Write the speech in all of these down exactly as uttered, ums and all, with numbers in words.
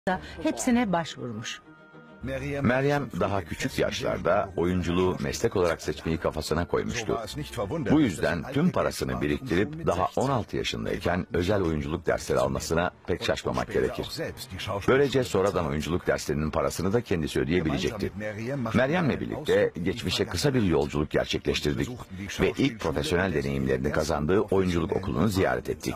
da hepsine başvurmuş. Meryem daha küçük yaşlarda oyunculuğu meslek olarak seçmeyi kafasına koymuştu. Bu yüzden tüm parasını biriktirip daha on altı yaşındayken özel oyunculuk dersleri almasına pek şaşmamak gerekir. Böylece sonradan oyunculuk derslerinin parasını da kendisi ödeyebilecekti. Meryem'le birlikte geçmişe kısa bir yolculuk gerçekleştirdik ve ilk profesyonel deneyimlerini kazandığı oyunculuk okulunu ziyaret ettik.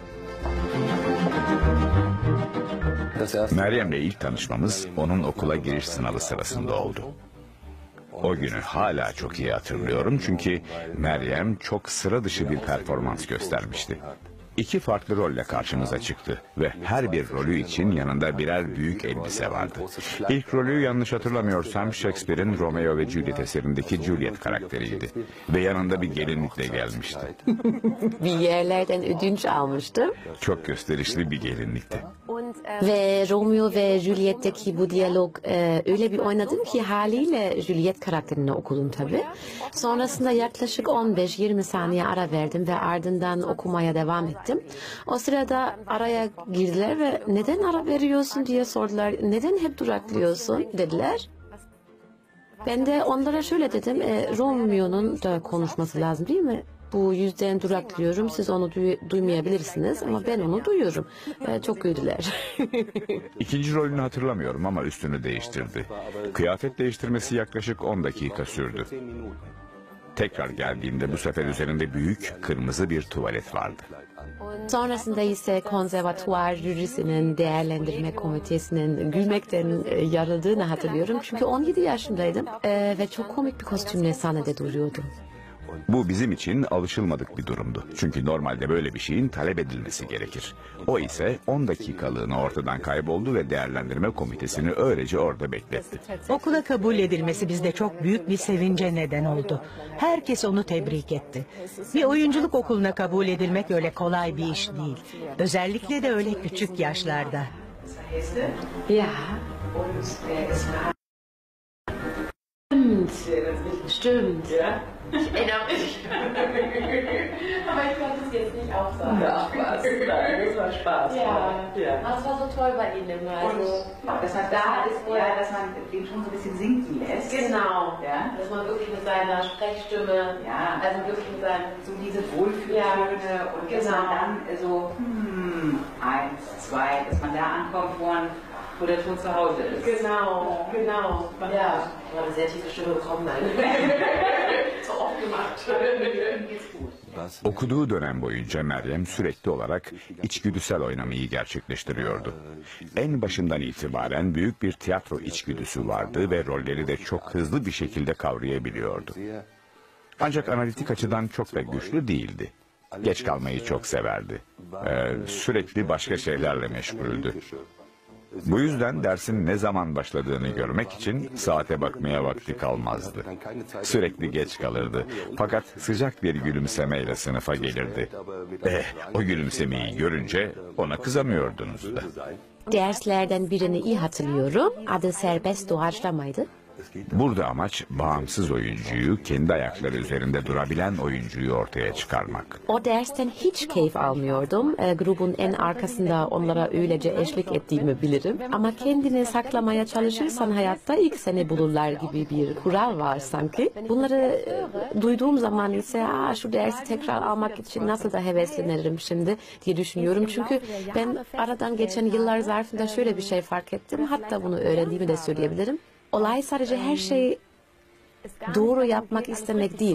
Meryem'le ilk tanışmamız onun okula giriş sınavı sırasında oldu. O günü hala çok iyi hatırlıyorum çünkü Meryem çok sıra dışı bir performans göstermişti. İki farklı rolle karşımıza çıktı ve her bir rolü için yanında birer büyük elbise vardı. İlk rolü yanlış hatırlamıyorsam Shakespeare'in Romeo ve Juliet eserindeki Juliet karakteriydi ve yanında bir gelinlikle gelmişti. Bir yerlerden ödünç almıştım. Çok gösterişli bir gelinlikti. Ve Romeo ve Juliet'teki bu diyalog e, öyle bir oynadım ki haliyle Juliet karakterini okudum tabii. Sonrasında yaklaşık on beş yirmi saniye ara verdim ve ardından okumaya devam ettim. O sırada araya girdiler ve neden ara veriyorsun diye sordular. Neden hep duraklıyorsun dediler. Ben de onlara şöyle dedim. E, Romeo'nun da konuşması lazım değil mi? Bu yüzden duraklıyorum. Siz onu duy duymayabilirsiniz ama ben onu duyuyorum. E, çok güldüler. İkinci rolünü hatırlamıyorum ama üstünü değiştirdi. Kıyafet değiştirmesi yaklaşık on dakika sürdü. Tekrar geldiğimde bu sefer üzerinde büyük kırmızı bir tuvalet vardı. Sonrasında ise konservatuvar jürisinin değerlendirme komitesinin gülmekten e, yarıldığını hatırlıyorum. Çünkü on yedi yaşındaydım e, ve çok komik bir kostümle sahnede duruyordum. Bu bizim için alışılmadık bir durumdu. Çünkü normalde böyle bir şeyin talep edilmesi gerekir. O ise on dakikalığına ortadan kayboldu ve değerlendirme komitesini öylece orada bekletti. Okula kabul edilmesi bizde çok büyük bir sevince neden oldu. Herkes onu tebrik etti. Bir oyunculuk okuluna kabul edilmek öyle kolay bir iş değil. Özellikle de öyle küçük yaşlarda. Ya. Stimmt. Stimmt. Ich erinnere mich. Aber ich konnte es jetzt nicht auch sagen. Ja, Spaß. Nein, das war Spaß. Ja. Ja. Das war so toll bei Ihnen immer. Also, Dass man da ist, ja, dass man den schon so ein bisschen sinken lässt. genau. Ja. Dass man wirklich mit seiner Sprechstimme, Ja. also wirklich mit seinem... So diese Wohlfühltöne Ja. und dass Genau. man dann so, hm, eins, zwei, dass man da ankommt, wo, man, wo der Ton zu Hause ist. Genau, genau. Ja. Ich habe eine sehr tiefe Stimme bekommen. So oft gemacht. Geht's gut. Okuduğu dönem boyunca Meryem sürekli olarak içgüdüsel oynamayı gerçekleştiriyordu. En başından itibaren büyük bir tiyatro içgüdüsü vardı ve rolleri de çok hızlı bir şekilde kavrayabiliyordu. Ancak analitik açıdan çok da güçlü değildi. Geç kalmayı çok severdi. Ee, sürekli başka şeylerle meşguldü. Bu yüzden dersin ne zaman başladığını görmek için saate bakmaya vakti kalmazdı. Sürekli geç kalırdı. Fakat sıcak bir gülümsemeyle sınıfa gelirdi. Eh, o gülümsemeyi görünce ona kızamıyordunuz da. Derslerden birini iyi hatırlıyorum. Adı serbest doğaçlamaydı. Burada amaç bağımsız oyuncuyu, kendi ayakları üzerinde durabilen oyuncuyu ortaya çıkarmak. O dersten hiç keyif almıyordum. E, grubun en arkasında onlara öylece eşlik ettiğimi bilirim. Ama kendini saklamaya çalışırsan hayatta ilk seni bulurlar gibi bir kural var sanki. Bunları e, duyduğum zaman ise Aa, şu dersi tekrar almak için nasıl da heveslenirim şimdi diye düşünüyorum. Çünkü ben aradan geçen yıllar zarfında şöyle bir şey fark ettim. Hatta bunu öğrendiğimi de söyleyebilirim. Olay sadece her şeyi doğru yapmak istemek değil.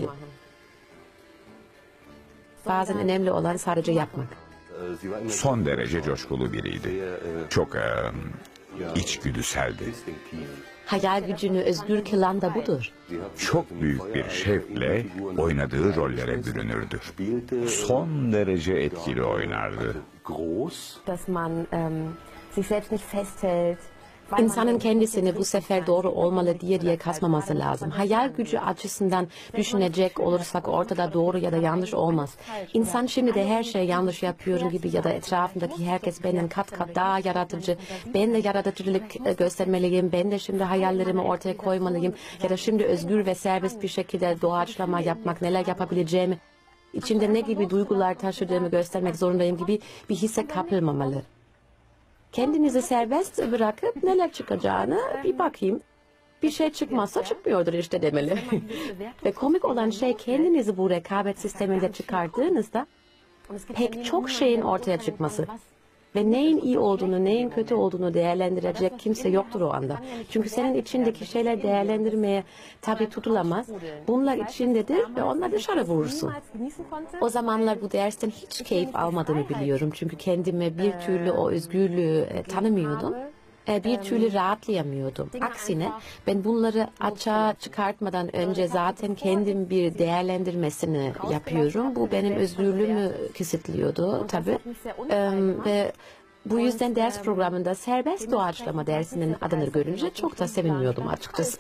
Bazen önemli olan sadece yapmak. Son derece coşkulu biriydi. Çok e, içgüdüseldi. Hayal gücünü özgür kılan da budur. Çok büyük bir şevkle oynadığı rollere bürünürdü. Son derece etkili oynardı. Dass man ähm, sich selbst nicht festhält. İnsanın kendisini bu sefer doğru olmalı diye diye kasmaması lazım. Hayal gücü açısından düşünecek olursak ortada doğru ya da yanlış olmaz. İnsan şimdi de her şeyi yanlış yapıyorum gibi ya da etrafındaki herkes benden kat kat daha yaratıcı, ben de yaratıcılık göstermeliyim, ben de şimdi hayallerimi ortaya koymalıyım ya da şimdi özgür ve serbest bir şekilde doğaçlama yapmak, neler yapabileceğimi, içinde ne gibi duygular taşıdığımı göstermek zorundayım gibi bir hisse kapılmamalı. kendinizi serbest bırakıp neler çıkacağını bir bakayım. Bir şey çıkmazsa çıkmıyordur işte demeli. Ve komik olan şey kendinizi bu rekabet sisteminde çıkardığınızda pek çok şeyin ortaya çıkması. Ve neyin iyi olduğunu, neyin kötü olduğunu değerlendirecek kimse yoktur o anda. Çünkü senin içindeki şeyler değerlendirmeye tabi tutulamaz. Bunlar içindedir ve onları dışarı vurursun. O zamanlar bu dersten hiç keyif almadığımı biliyorum. Çünkü kendime bir türlü o özgürlüğü e, tanımıyordum. E, bir türlü rahatlayamıyordum. Aksine ben bunları açığa çıkartmadan önce zaten kendim bir değerlendirmesini yapıyorum. Bu benim özgürlüğümü kısıtlıyordu tabii. E, ve bu yüzden ders programında serbest doğaçlama dersinin adını görünce çok da sevinmiyordum açıkçası.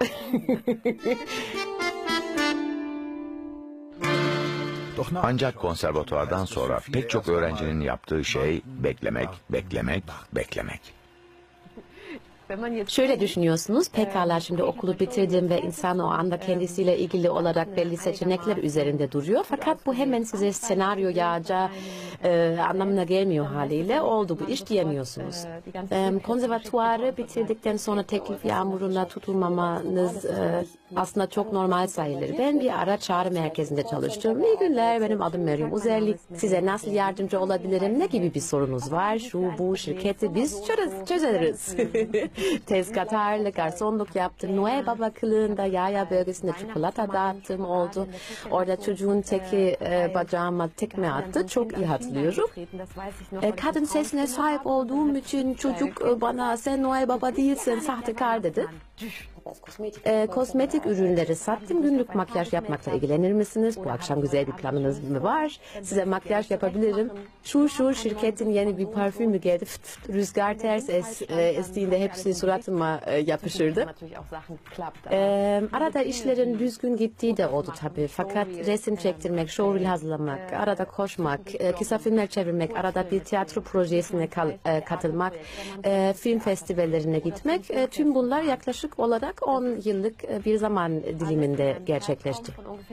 Ancak konservatuvardan sonra pek çok öğrencinin yaptığı şey beklemek, beklemek, beklemek. Şöyle düşünüyorsunuz, pekala şimdi okulu bitirdim ve insan o anda kendisiyle ilgili olarak belli seçenekler üzerinde duruyor. Fakat bu hemen size senaryo yağacağı e, anlamına gelmiyor haliyle. Oldu bu iş diyemiyorsunuz. E, konservatuvarı bitirdikten sonra teklif yağmuruna tutulmamanız e, aslında çok normal sayılır. Ben bir ara çağrı merkezinde çalıştım. İyi günler, benim adım Meryem Uzerli. Size nasıl yardımcı olabilirim? Ne gibi bir sorunuz var? Şu bu şirketi biz çözeriz. çözeriz. Tezgahtarlık, garsonluk yaptım. Noel Baba kılığında Yaya bölgesinde çikolata dağıttım oldu. Orada çocuğun teki e, bacağıma tekme attı. Çok iyi hatırlıyorum. E, kadın sesine sahip olduğum için çocuk e, bana sen Noel Baba değilsin, sahtekar dedi. E, kosmetik ürünleri sattım. Günlük makyaj yapmakla ilgilenir misiniz? Bu akşam güzel bir planınız mı var? Size makyaj yapabilirim. Şu şu şirketin yeni bir parfümü geldi. Fıt fıt, rüzgar ters es, e, estiğinde hepsi suratıma e, yapışırdı. E, arada işlerin düzgün gittiği de oldu tabii. Fakat resim çektirmek, showreel hazırlamak, arada koşmak, e, kısa filmler çevirmek, arada bir tiyatro projesine kal, e, katılmak, e, film festivallerine gitmek, e, tüm bunlar yaklaşık olarak on yıllık bir zaman diliminde gerçekleşti.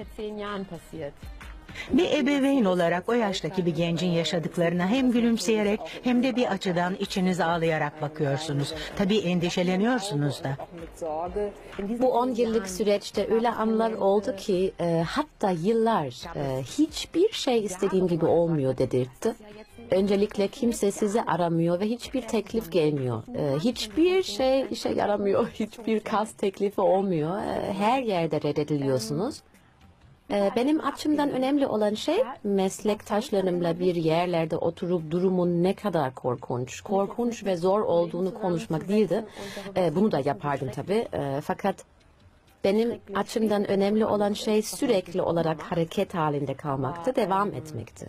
Bir ebeveyn olarak o yaştaki bir gencin yaşadıklarına hem gülümseyerek hem de bir açıdan içiniz ağlayarak bakıyorsunuz. Tabii endişeleniyorsunuz da. Bu on yıllık süreçte öyle anlar oldu ki e, hatta yıllar e, hiçbir şey istediğim gibi olmuyor dedirtti. Öncelikle kimse sizi aramıyor ve hiçbir teklif gelmiyor. Ee, hiçbir şey işe yaramıyor. Hiçbir kas teklifi olmuyor. Ee, her yerde reddediliyorsunuz. Ee, benim açımdan önemli olan şey meslektaşlarımla bir yerlerde oturup durumun ne kadar korkunç, korkunç ve zor olduğunu konuşmak değildi. Ee, bunu da yapardım tabii. Ee, fakat benim açımdan önemli olan şey sürekli olarak hareket halinde kalmaktı, devam etmekti.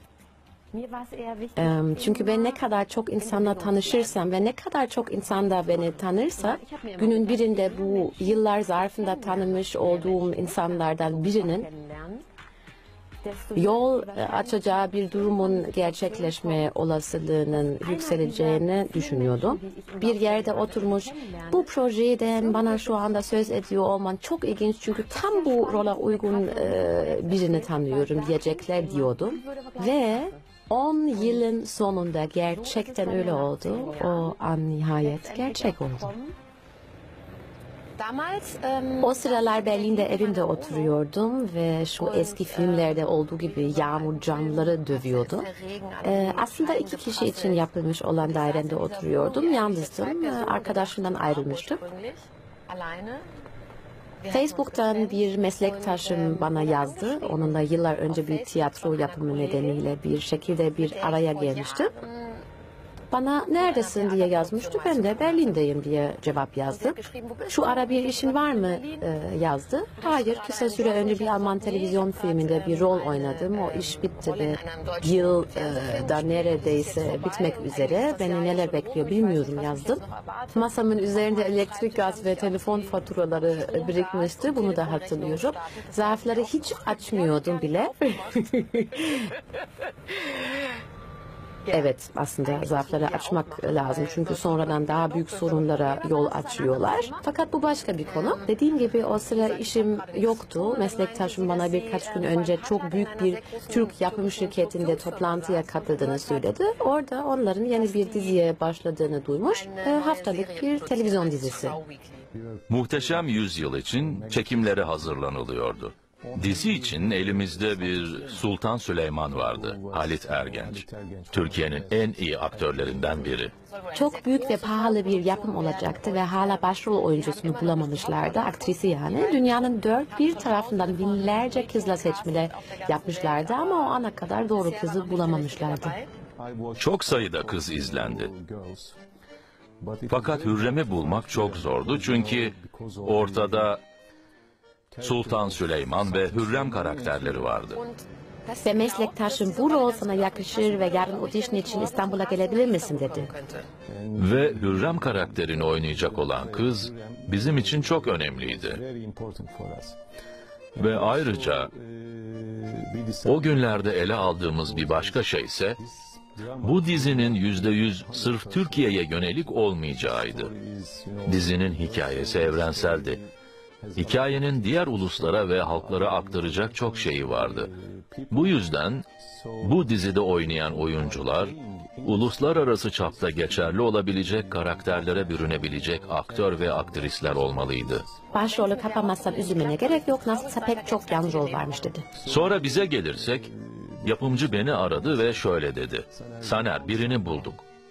Çünkü ben ne kadar çok insanla tanışırsam ve ne kadar çok insan da beni tanırsa günün birinde bu yıllar zarfında tanımış olduğum insanlardan birinin yol açacağı bir durumun gerçekleşme olasılığının yükseleceğini düşünüyordum. Bir yerde oturmuş bu projeden bana şu anda söz ediyor olman çok ilginç çünkü tam bu rola uygun birini tanıyorum diyecekler diyordum ve on yılın sonunda gerçekten öyle oldu. O an nihayet gerçek oldu. O sıralar Berlin'de evimde oturuyordum ve şu eski filmlerde olduğu gibi yağmur camları dövüyordu. Ee, aslında iki kişi için yapılmış olan dairemde oturuyordum. Yalnızdım. Arkadaşımdan ayrılmıştım. Facebook'tan bir meslektaşım bana yazdı. Onunla yıllar önce bir tiyatro yapımı nedeniyle bir şekilde bir araya gelmiştim. Bana neredesin diye yazmıştı. Ben de Berlin'deyim diye cevap yazdım. Şu ara bir işin var mı e, yazdı. Hayır, kısa süre önce bir Alman televizyon filminde bir rol oynadım. O iş bitti ve yıl e, da neredeyse bitmek üzere. Beni neler bekliyor bilmiyorum yazdım. Masamın üzerinde elektrik, gaz ve telefon faturaları birikmişti. Bunu da hatırlıyorum. Zarfları hiç açmıyordum bile. Evet, aslında zaafları açmak lazım çünkü sonradan daha büyük sorunlara yol açıyorlar. Fakat bu başka bir konu. Dediğim gibi o sıra işim yoktu. Meslektaşım bana birkaç gün önce çok büyük bir Türk yapım şirketinde toplantıya katıldığını söyledi. Orada onların yeni bir diziye başladığını duymuş. E, haftalık bir televizyon dizisi. Muhteşem Yüzyıl için çekimlere hazırlanılıyordu. Dizi için elimizde bir Sultan Süleyman vardı, Halit Ergenç. Türkiye'nin en iyi aktörlerinden biri. Çok büyük ve pahalı bir yapım olacaktı ve hala başrol oyuncusunu bulamamışlardı, aktrisi yani. Dünyanın dört bir tarafından binlerce kızla seçmeler yapmışlardı ama o ana kadar doğru kızı bulamamışlardı. Çok sayıda kız izlendi. Fakat Hürrem'i bulmak çok zordu çünkü ortada Sultan Süleyman ve Hürrem karakterleri vardı. Ve meslektaşım bu rol sana yakışır ve yarın audition için İstanbul'a gelebilir misin dedi. Ve Hürrem karakterini oynayacak olan kız bizim için çok önemliydi. Ve ayrıca o günlerde ele aldığımız bir başka şey ise bu dizinin yüzde yüz sırf Türkiye'ye yönelik olmayacağıydı. Dizinin hikayesi evrenseldi. Hikayenin diğer uluslara ve halklara aktaracak çok şeyi vardı. Bu yüzden bu dizide oynayan oyuncular, uluslararası çapta geçerli olabilecek karakterlere bürünebilecek aktör ve aktrisler olmalıydı. Başrolü kapamazsan üzülmene gerek yok, nasılsa pek çok yan rol varmış dedi. Sonra bize gelirsek, yapımcı beni aradı ve şöyle dedi: "Saner, birini bulduk.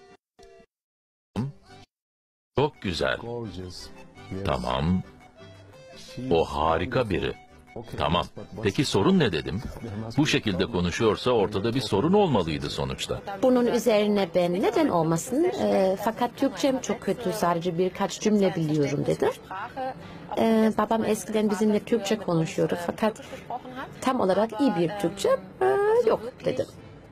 Çok güzel. Tamam. O harika biri. Tamam. Peki sorun ne dedim? Bu şekilde konuşuyorsa ortada bir sorun olmalıydı sonuçta. Bunun üzerine ben neden olmasın e, fakat Türkçem çok kötü, sadece birkaç cümle biliyorum dedi. E, babam eskiden bizimle Türkçe konuşuyordu fakat tam olarak iyi bir Türkçe e, yok dedim.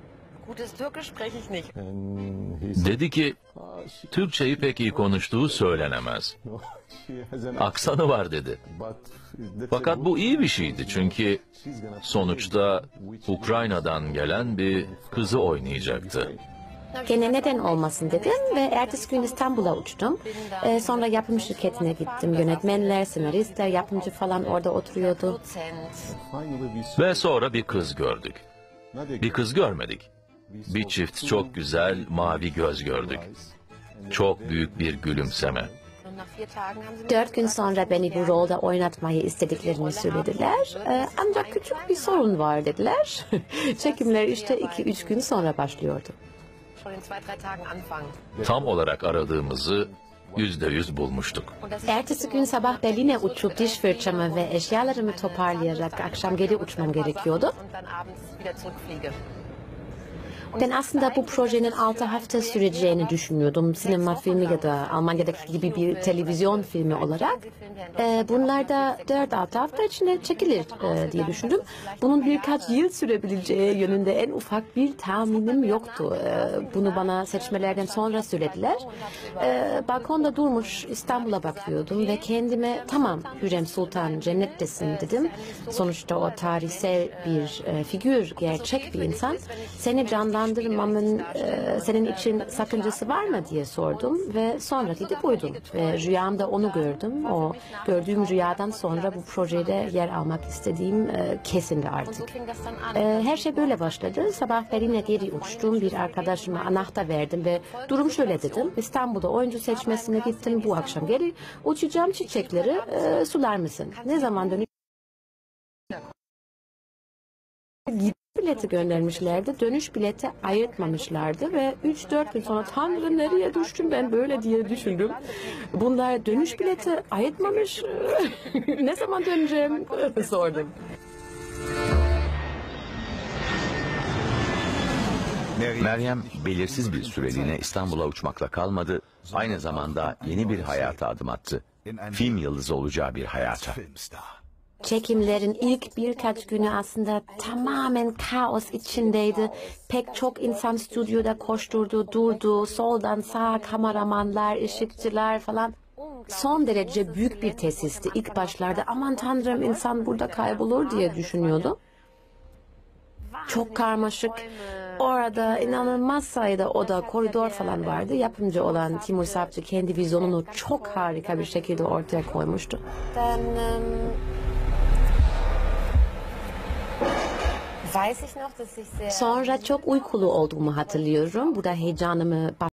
Dedi ki, Türkçeyi pek iyi konuştuğu söylenemez. Aksanı var dedi. Fakat bu iyi bir şeydi çünkü sonuçta Ukrayna'dan gelen bir kızı oynayacaktı. Gene neden olmasın dedim ve ertesi gün İstanbul'a uçtum. Ee, sonra yapım şirketine gittim. Yönetmenler, senaristler, yapımcı falan orada oturuyordu. Ve sonra bir kız gördük. Bir kız görmedik. Bir çift çok güzel mavi göz gördük. Çok büyük bir gülümseme. Dört gün sonra beni bu rolde oynatmayı istediklerini söylediler. Ee, ancak küçük bir sorun var dediler. Çekimler işte iki üç gün sonra başlıyordu. Tam olarak aradığımızı yüzde yüz bulmuştuk. Ertesi gün sabah Berlin'e uçup diş fırçamı ve eşyalarımı toparlayarak akşam geri uçmam gerekiyordu. Ben aslında bu projenin altı hafta süreceğini düşünüyordum. Sinema filmi ya da Almanya'daki gibi bir televizyon filmi olarak. Ee, bunlar da dört altı hafta içinde çekilir e, diye düşündüm. Bunun birkaç yıl sürebileceği yönünde en ufak bir tahminim yoktu. Ee, bunu bana seçmelerden sonra söylediler. Ee, balkonda durmuş İstanbul'a bakıyordum ve kendime tamam Hürrem Sultan cennettesin dedim. Sonuçta o tarihsel bir e, figür, gerçek bir insan. Seni canlandırmamın e, senin için sakıncası var mı diye sordum ve sonra gidip uyudum. Ve rüyamda onu gördüm. O gördüğüm rüyadan sonra bu projede yer almak istediğim e, kesindi artık. E, her şey böyle başladı. Sabah Berlin'e geri uçtum. Bir arkadaşıma anahtar verdim ve durum şöyle dedim. İstanbul'da oyuncu seçmesine gittim. Bu akşam geri uçacağım, çiçekleri e, sular mısın? Ne zaman dönüp bileti göndermişlerdi. Dönüş bileti ayırtmamışlardı ve üç dört gün sonra Tanrı nereye düştüm ben böyle diye düşündüm. Bunlar dönüş bileti ayırtmamış. Ne zaman döneceğim sordum. Meryem belirsiz bir süreliğine İstanbul'a uçmakla kalmadı, aynı zamanda yeni bir hayata adım attı. Film yıldızı olacağı bir hayata. Çekimlerin ilk birkaç günü aslında tamamen kaos içindeydi. Pek çok insan stüdyoda koşturdu, durdu. Soldan sağa kameramanlar, ışıkçılar falan. Son derece büyük bir tesisti. İlk başlarda aman tanrım insan burada kaybolur diye düşünüyordum. Çok karmaşık. Orada inanılmaz sayıda oda, koridor falan vardı. Yapımcı olan Timur Sapcı kendi vizyonunu çok harika bir şekilde ortaya koymuştu. Sonra çok uykulu olduğumu hatırlıyorum. Bu da heyecanımı